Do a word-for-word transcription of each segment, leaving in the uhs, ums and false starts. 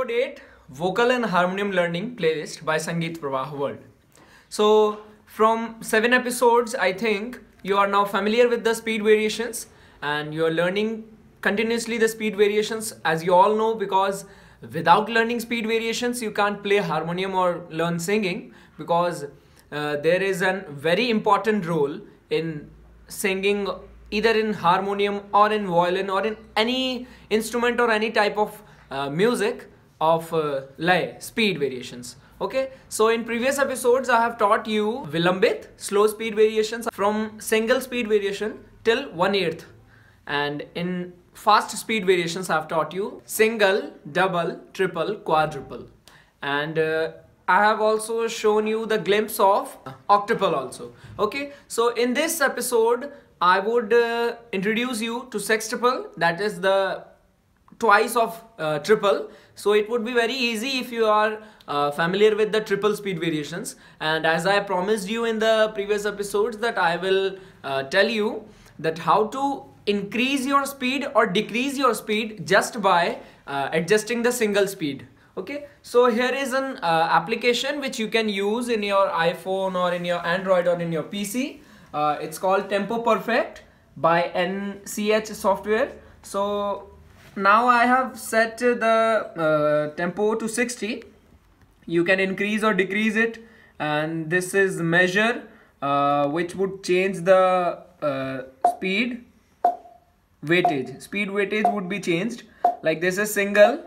episode eight, Vocal and Harmonium Learning Playlist by Sangeet Pravah World. So from seven episodes, I think you are now familiar with the speed variations and you are learning continuously the speed variations, as you all know, because without learning speed variations you can't play harmonium or learn singing, because uh, there is a very important role in singing either in harmonium or in violin or in any instrument or any type of uh, music of uh, lay speed variations. Okay, so in previous episodes I have taught you Vilambit slow speed variations from single speed variation till one eighth, and in fast speed variations I have taught you single, double, triple, quadruple, and uh, I have also shown you the glimpse of octuple also. Okay, so in this episode I would uh, introduce you to sextuple, that is the twice of uh, triple. So it would be very easy if you are uh, familiar with the triple speed variations, and as I promised you in the previous episodes that I will uh, tell you that how to increase your speed or decrease your speed just by uh, adjusting the single speed. Okay, so here is an uh, application which you can use in your iPhone or in your Android or in your P C. Uh, it's called Tempo Perfect by N C H Software. So now I have set the uh, tempo to sixty. You can increase or decrease it, and this is measure uh, which would change the uh, speed weightage. Speed weightage would be changed. Like this is single,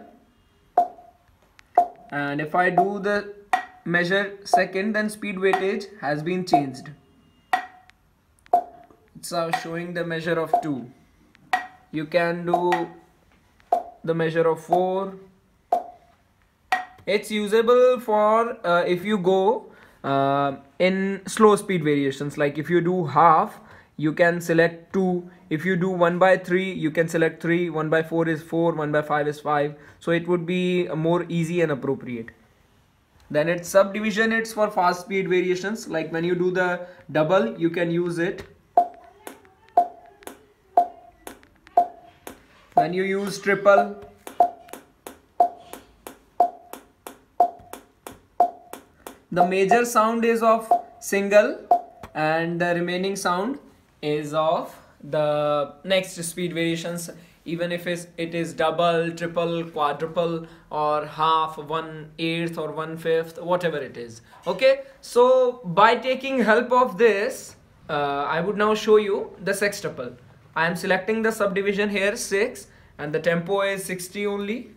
and if I do the measure second, then speed weightage has been changed. It's uh, showing the measure of two. You can do the measure of four. It's usable for uh, if you go uh, in slow speed variations, like if you do half you can select two, if you do one by three you can select three, one by four is four, one by five is five, so it would be more easy and appropriate. Then it's subdivision, it's for fast speed variations, like when you do the double you can use it. When you use triple, the major sound is of single and the remaining sound is of the next speed variations, even if it is double, triple, quadruple, or half, one eighth or one fifth, whatever it is. Okay, so by taking help of this uh, I would now show you the sextuple. I am selecting the subdivision here six, and the tempo is sixty only.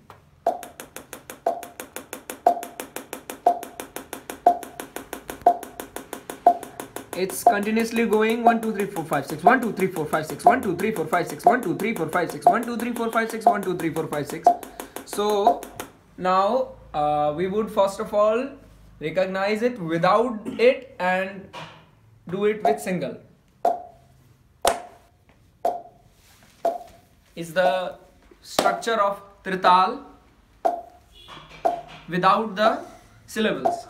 It's continuously going one two three four five six, one two three four five six, one two three four five six, one two three four five six, one two three four five six, one two three four five six. So now uh, we would first of all recognize it without it and do it with single. Is the structure of trital without the syllables.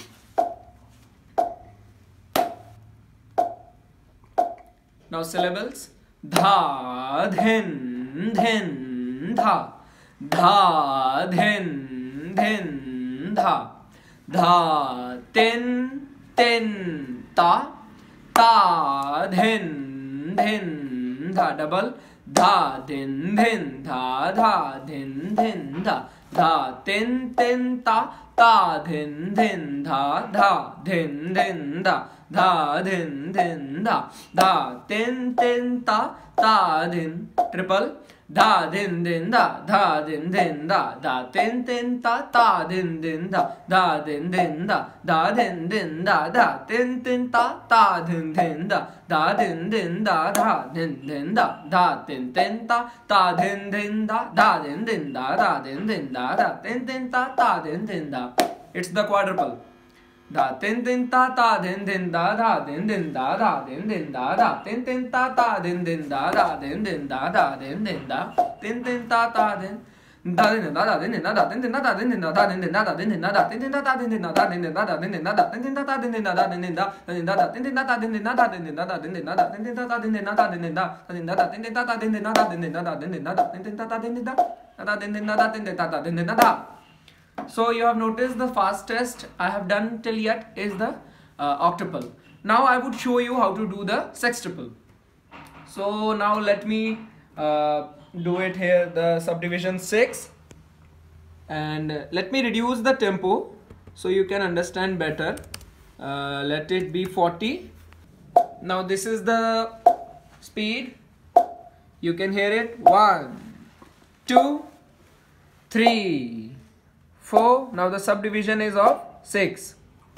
Now syllables: dha, dhin, dhin, dha, dha, dhin, dhin, dha, dha, tin, tin, ta, ta, dhin, dhin, dha. Double: dha, din, din, dha, dha, din, din, dha, dha, tin, tin, ta, ta, din, din, dha, dha, din, din, da, dha, din, din, da, dha, tin, tin, ta, ta, din. Triple: dha, din, din, da, dha, din, din, da, dha, tin, tin, ta, ta, din, din, da, dha, din, din, da, dha, din, din, da, dha, tin, tin, ta, ta, din, din, da, dha, din, din, da, dha, din, din, da, dha, tin, tin, ta, ta, din, din, da, dha, din, din, da, dha, din, din, da, dha, tin, tin, ta, ta, din, din, da. It's the quadruple. Da, tin, tin, ta, ta, din, din, da, dha, din, din, da, dha, din, din, da, dha, tin, tin, ta, ta, din, din, da, dha, din, din, da, dha, din, din, da, tin, tin, ta, ta, din. Da, din, da, da, din, din, da, da, tin, tin, da, da, din, din, da, da, din, din, da, da, din, din, da, da, tin, tin, ta, ta, din, din, da, da, din, din, da, da, din, din, da, da, tin, tin, ta, ta, din, din, da, da, din, din, da, din, da, da, tin, tin, ta, ta, din, din, da, da, din, din, da, da, din, din, da, da, tin, tin, ta, ta, din, din, da, da, din, din, da, din, da, da, tin, tin, ta, ta, din, din, da, da, din, din, da, da, din, din, da, da, tin, tin, ta, ta, din, din, da, da, din, din, da, da, tin, tin, ta, ta, din, din, da, da. So you have noticed the fastest I have done till yet is the uh, octuple. Now I would show you how to do the sextuple. So now let me uh, do it here, the subdivision six, and uh, let me reduce the tempo so you can understand better. Uh, let it be forty. Now this is the speed. You can hear it. One, two, three, four. Now the subdivision is of six.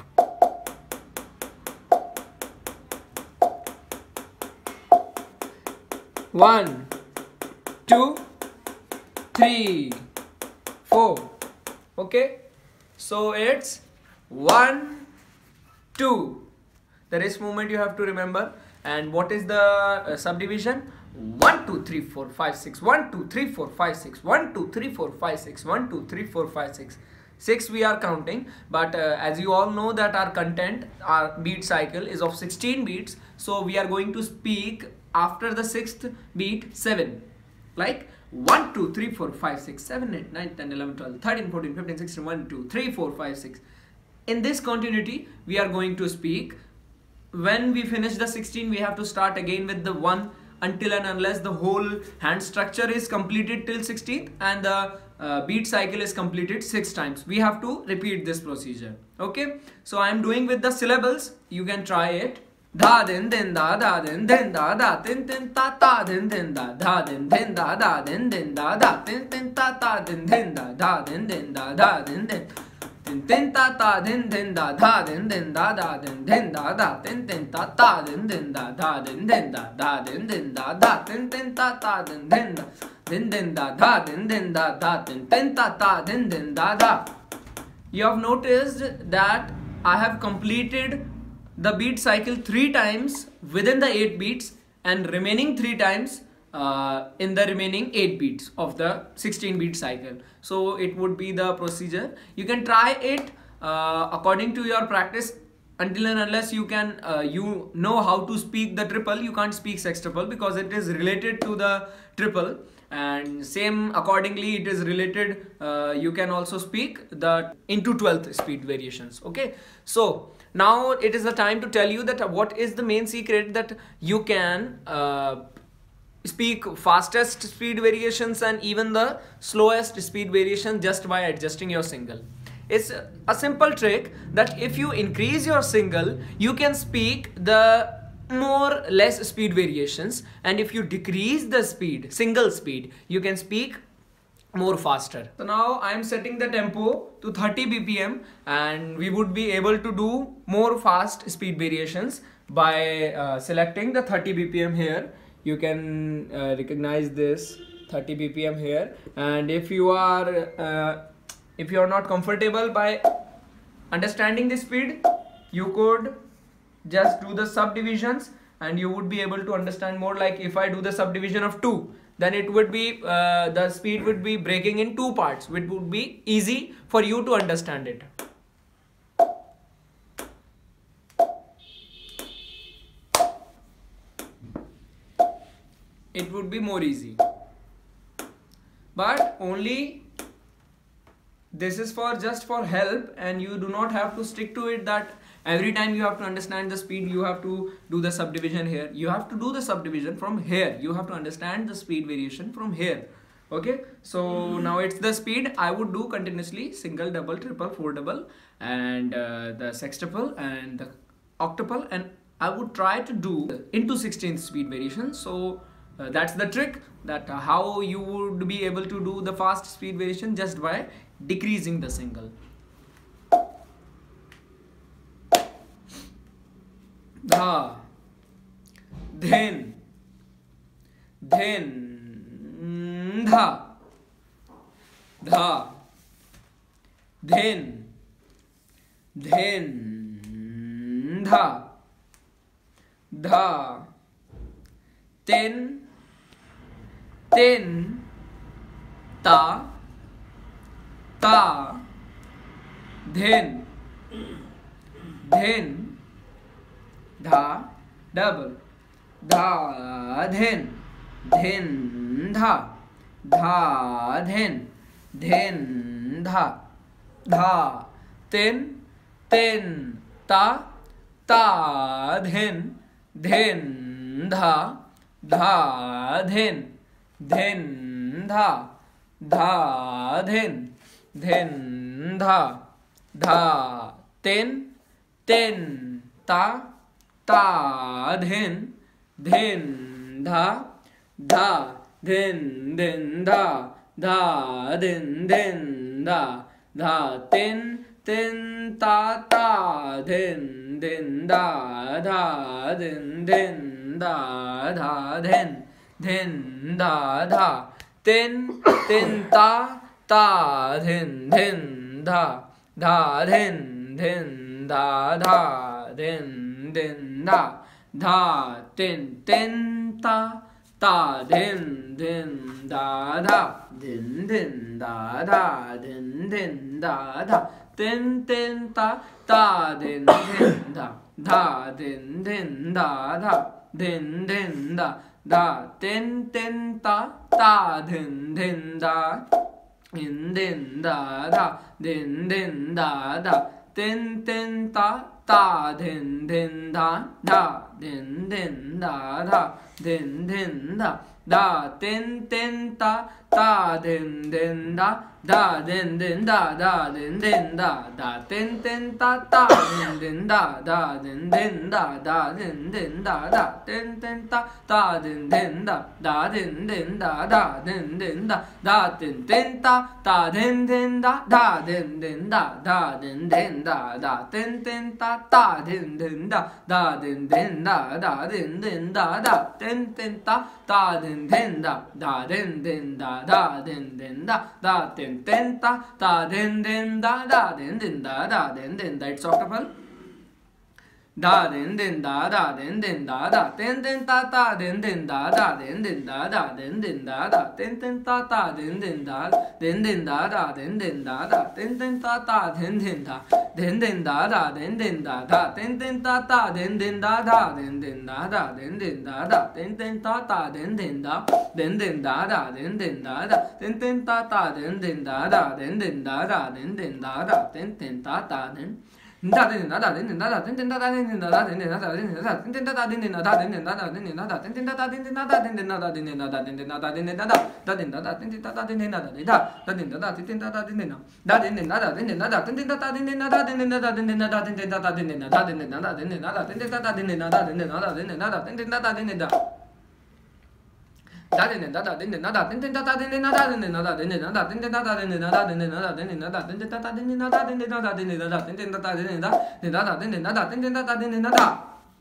One, two, three, four. Okay. So it's one, two. The wrist movement you have to remember. And what is the uh, subdivision? one, two, three, four, five, six. one, two, three, four, five, six. one, two, three, four, five, six. one, two, three, four, five, six. six we are counting, but uh, as you all know that our content, our beat cycle is of sixteen beats. So we are going to speak after the sixth beat seven. Like one, two, three, four, five, six, seven, eight, nine, ten, eleven, twelve, thirteen, fourteen, fifteen, sixteen, one, two, three, four, five, six. In this continuity, we are going to speak. When we finish the sixteen, we have to start again with the one until and unless the whole hand structure is completed till sixteenth and the uh, beat cycle is completed six times. We have to repeat this procedure. Okay. So I am doing with the syllables. You can try it. Da din din da da din din da da din din ta ta din din da da din din da da din din da da din din ta ta din din da da din din da da din din din din ta ta din din da da din din da da din din da da din din ta ta din din da da din din da da din din da da din din ta ta din din da din din da da din din da da din din ta ta din din da da. You have noticed that I have completed the beat cycle three times within the eight beats and remaining three times uh, in the remaining eight beats of the sixteen beat cycle. So it would be the procedure. You can try it uh, according to your practice. Until and unless you can uh, you know how to speak the triple, you can't speak sextuple because it is related to the triple, and same accordingly it is related, uh, you can also speak the into twelfth speed variations. Okay, so now it is the time to tell you that what is the main secret that you can uh, speak fastest speed variations and even the slowest speed variation just by adjusting your single. It's a simple trick that if you increase your single, you can speak the more less speed variations, and if you decrease the speed, single speed, you can speak more faster. So now I am setting the tempo to thirty B P M and we would be able to do more fast speed variations by uh, selecting the thirty B P M here. You can uh, recognize this thirty B P M here, and if you are uh, if you are not comfortable by understanding the speed, you could just do the subdivisions and you would be able to understand more. Like if I do the subdivision of two, then it would be uh, the speed would be breaking in two parts, which would be easy for you to understand it. It would be more easy, but only this is for just for help, and you do not have to stick to it that every time you have to understand the speed you have to do the subdivision here. You have to do the subdivision from here. You have to understand the speed variation from here. Okay, so now it's the speed I would do continuously: single, double, triple, four double, and uh, the sextuple and the octuple, and I would try to do into sixteenth speed variation. So uh, that's the trick, that uh, how you would be able to do the fast speed variation just by decreasing the single. Dha, then, then, dha, dha, then, then, dha, dha, ten, ten, ta, ta, then, then, dha, double, dha, then, then, dha, dha, then, then, dha, dha, tin, tin, ta, ta, dhin, dhin, dha, dha, dhin, dhin, dha, dha, dhin, dhin, dha, dha, tin, tin, ta, ta, dhin, dhin, dha, dha, dhin, dhin, dha, dha, dhin, dhin, dha, dha, tin, tin, ta, ta, dhin, dhin, da, dha, dhin, dhin, da, dha, dhin, dhin, da, dha, tin, tin, ta, ta, dhin, dhin, da, dha, dhin, dhin, da, dha, dhin, dhin, da, dha, tin, tin, ta, ta, dhin, dhin, da, dha, dhin, dhin, da, dha, dhin, dhin, da, dha, tin, tin, ta, ta, dhin, dhin, da, dha, dhin, dhin, da, dha, dhin, dhin, da, da, tin, tin, ta, ta, dhin, dhin, da, dhin, dhin, da, da, dhin, dhin, da, da, tin, tin, ta, ta, dhin, dhin, da, da, dhin, dhin, da, da, dhin, dhin, da, da, tin, tin, ta, ta, dhin, dhin, da, da, dhin, dhin, da, da, dhin, dhin, da, da, tin, tin, ta, ta, dhin, dhin, da, da, dhin, dhin, da, da, dhin, dhin, da, da, tin, tin, ta, ta, dhin, dhin, da, da, dhin, dhin, da, da, dhin, dhin, da, da, tin, tin, ta, ta, dhin, dhin, da, da, dhin, dhin, da, da, dhin, dhin, da, da, tin, tin, ta, ta, dhin, dhin, da, da, dhin, dhin, da, da, dhin, dhin, da, da, tin, tin, ta, ta, dhin, dhin, da, da, dhin, dhin, da, da, dhin, dhin, da, da, tin, tin, ta, ta, dhin, dhin, da, da, dhin, dhin, da, da, dhin, dhin, da. It's octuple. Da, dhin, dhin, da, da, dhin, dhin, da, da, tin, tin, ta, ta, dhin, dhin, da, da, dhin, dhin, da, da, dhin, dhin, da, da, tin, tin, ta, ta, dhin, dhin, da, dhin, dhin, da, da, dhin, dhin, da, da, tin, tin, ta, ta, dhin, dhin, da, dhin, dhin, da, da, dhin, dhin, da, da, tin, tin, ta, ta, dhin, dhin, da, da, dhin, dhin, da, da, dhin, dhin, da, da, tin, tin, ta, ta, dhin, dhin, da, dhin, dhin, da, da, dhin, dhin, da, da, tin, tin, ta, ta, dhin, dhin, da, da, dhin, dhin, da, da, dhin, dhin, da, da, tin, tin, ta, ta, dhin, da, dhin, da, da, dhin, dhin, da, da, tin, tin, ta, ta, dhin, dhin, da, da, dhin, dhin, da, da, dhin, dhin, da, tin, tin, ta, ta, dhin, dhin, da, da, dhin, dhin, da, da, dhin, dhin, da, da, tin, tin, ta, ta, dhin, dhin, da, da, dhin, dhin, da, da, dhin, dhin, da, da, dhin, dhin, da, da, dhin, dhin, da, da, da, dhin, da, da, tin, tin, ta, ta, dhin, dhin, da, da, dhin, da, da, dhin, da, da, tin, tin, ta, ta, dhin, dhin, da, dhin, dhin, da, da, dhin, dhin, da, da, tin, tin, ta, ta, dhin, dhin, da, da, dhin, dhin, da, da, dhin, dhin, da, da, tin, tin, ta, ta, dhin, dhin, da, da, dhin, dhin, da, da, dhin, dhin, da, da, tin, tin, ta, ta, dhin, dhin, da, da, dhin, dhin, da, da, dhin, dhin, da, da, tin, tin, ta, ta, dhin, dhin, da. Da, dhin, dhin, da, da, dhin, dhin, da, da, tin, tin, ta, ta, dhin, dhin, da, da, dhin, dhin, da, da, dhin, dhin, da, da, tin, tin, ta, ta, dhin, dhin, da, da, dhin, dhin, da, da, dhin, dhin, da, da, tin, tin, ta, ta, dhin, dhin, da, da, dhin, dhin, da, da, dhin, dhin, da, da, tin, tin, ta, ta, dhin, dhin, da, dhin, da, da, dhin, dhin, da, da, tin, tin, ta, ta, dhin, dhin, da, da.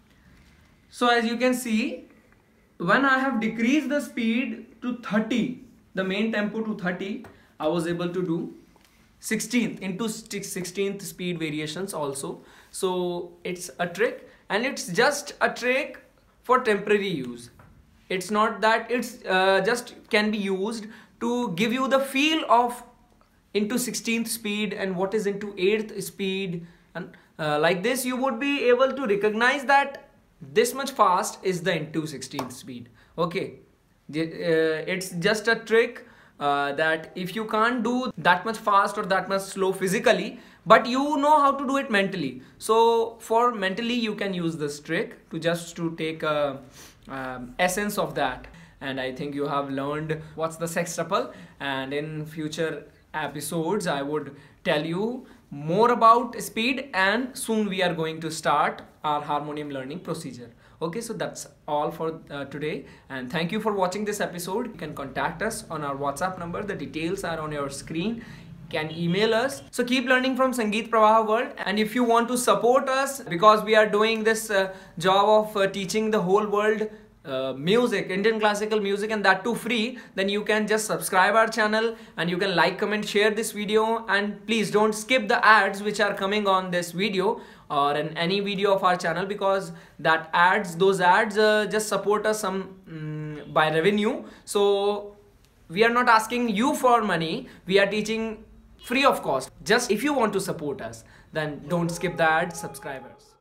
So as you can see, when I have decreased the speed to thirty, the main tempo to thirty, I was able to do sixteenth into sixteenth speed variations also. So it's a trick, and it's just a trick for temporary use. It's not that it's uh, just can be used to give you the feel of into sixteenth speed and what is into eighth speed, and uh, like this you would be able to recognize that this much fast is the into sixteenth speed. Okay, uh, it's just a trick uh, that if you can't do that much fast or that much slow physically, but you know how to do it mentally, so for mentally you can use this trick to just to take a um, essence of that. And I think you have learned what's the sextuple, and in future episodes I would tell you more about speed, and soon we are going to start our harmonium learning procedure. Okay, so that's all for uh, today, and thank you for watching this episode. You can contact us on our WhatsApp number, the details are on your screen. Can email us. So keep learning from Sangeet Prawaha World, and if you want to support us, because we are doing this uh, job of uh, teaching the whole world Uh, music, Indian classical music, and that too free, then you can just subscribe our channel, and you can like, comment, share this video, and please don't skip the ads which are coming on this video or in any video of our channel, because that ads, those ads uh, just support us some um, by revenue. So we are not asking you for money, we are teaching free of cost. Just if you want to support us, then don't skip the ads, subscribers.